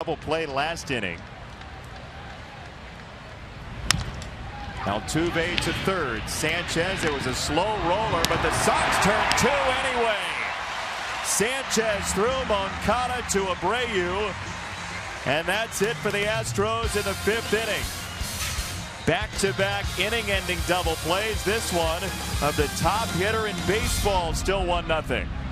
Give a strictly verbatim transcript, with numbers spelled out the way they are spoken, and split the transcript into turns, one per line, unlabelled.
Double play last inning. Altuve to third. Sanchez, it was a slow roller, but the Sox turned two anyway. Sanchez threw Moncada to Abreu, and that's it for the Astros in the fifth inning. Back-to-back inning-ending double plays. This one of the top hitter in baseball, still one nothing.